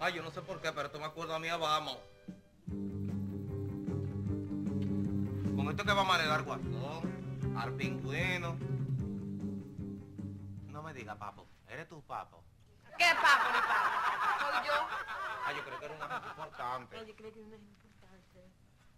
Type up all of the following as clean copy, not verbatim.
Ay, yo no sé por qué, pero esto me acuerda a mí a Vamos. Con esto que vamos a alegar Guasón, al Pingüino. No me digas, papo. ¿Eres tú, papo? ¿Qué papo ni papo? Soy yo. Ah, yo creo que era una gente importante. Ay, yo creo que es una gente importante.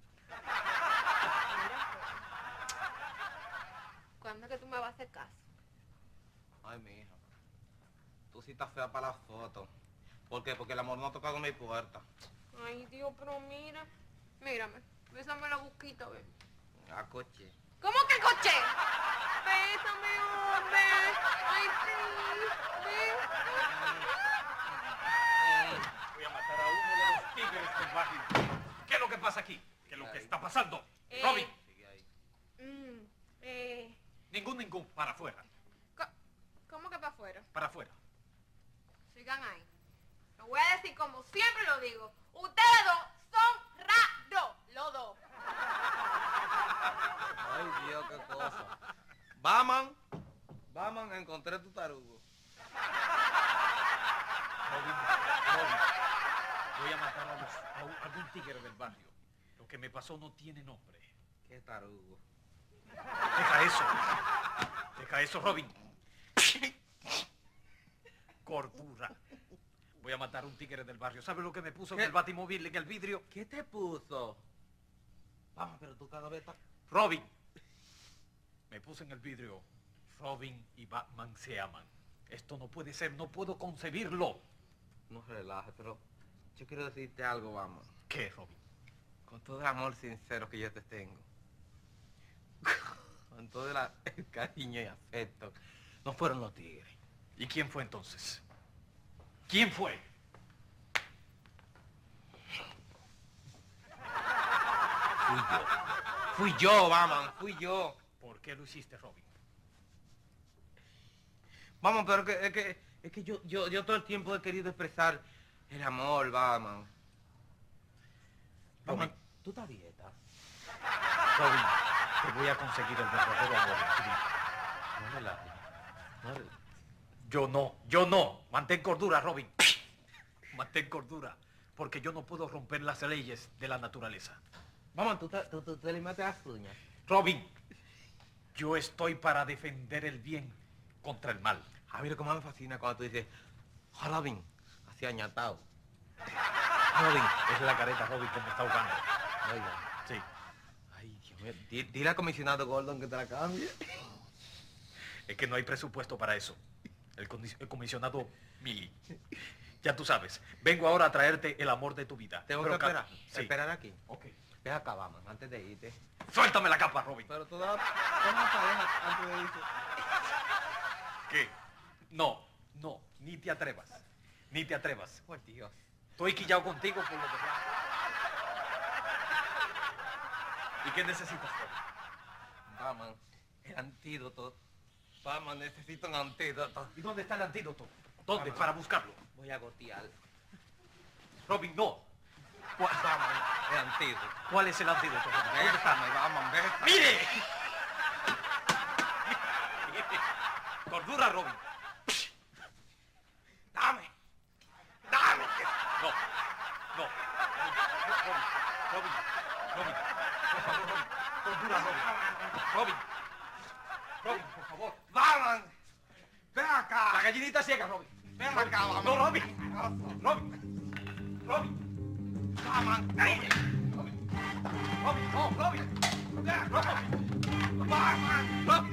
¿Cuándo es que tú me vas a hacer caso? Ay, mija. Tú sí estás fea para la foto. ¿Por qué? Porque el amor no ha tocado mi puerta. Ay, Dios, pero mira. Mírame. Bésame la boquita, ve. A coche. ¿Cómo que coche? Bésame, hombre. Ay, sí. Ve. Voy a matar a uno de los tigres del barrio. ¿Qué es lo que pasa aquí? ¿Qué es lo que está pasando? Robin. Sigue ahí. Ningún. Para afuera. ¿Cómo que para afuera? Para afuera. Sigan ahí. Lo voy a decir como siempre lo digo. Ustedes dos son raros. Los dos. Ay, Dios, qué cosa. Vamos, encontré tu tarugo. Robin. Voy a matar a algún tigre del barrio. Lo que me pasó no tiene nombre. Qué tarugo. Deja eso, Robin. Cordura. Voy a matar a un tigre del barrio. ¿Sabes lo que me puso en el batimóvil, en el vidrio? ¿Qué te puso? Vamos, pero tú cada vez estás... Robin. Me puso en el vidrio. Robin y Batman se aman. Esto no puede ser, no puedo concebirlo. No relajes, pero yo quiero decirte algo, vamos. ¿Qué, Robin? Con todo el amor sincero que yo te tengo. Con todo el cariño y afecto. No fueron los tigres. ¿Y quién fue entonces? ¿Quién fue? Fui yo, vamos, fui yo. ¿Por qué lo hiciste, Robin? Vamos, pero es que yo todo el tiempo he querido expresar el amor, vamos. Vamos, ¿tú estás a dieta? Robin, te voy a conseguir el verdadero amor en tu vida. No relajes. No relajes. Yo no. Mantén cordura, Robin. Mantén cordura. Porque yo no puedo romper las leyes de la naturaleza. Vamos, tú te limaste las uñas. Robin, yo estoy para defender el bien contra el mal. A mí lo que más me fascina cuando tú dices, Robin, así añatado. Robin, Es la careta, Robin, que me está ahogando. oiga. Sí. Ay, Dios mío, dile al comisionado Gordon que te la cambie. Es que no hay presupuesto para eso. El comisionado Millie. Ya tú sabes. Vengo ahora a traerte el amor de tu vida. Tengo Pero que esperar. Sí. Esperar aquí. Ok. Ve acá, vamos, antes de irte. Suéltame la capa, Robin. Pero tú das una pareja antes de irte. ¿Qué? No, ni te atrevas. Ni te atrevas. Por Dios. Estoy quillado contigo por lo que... ¿Y qué necesitas, Robin? Vamos, el antídoto. Vamos, necesito un antídoto. ¿Y dónde está el antídoto? ¿Dónde? Vamos. Para buscarlo. Voy a gotear. Robin, no. Vamos, el antídoto. ¿Cuál es el antídoto, Robin? ¿Dónde está? Bésame, vamos, bésame. ¡Mire! Cordura, Robin. Dame. No. Robin. Por favor, Robin. Cordura, Robin. Robin, por favor. Vamos. Ven La acá. gallinita ciega, Robin. Ven acá, vamos. No, Robin. Robin. Vamos. Robin, no, Robin. Vamos.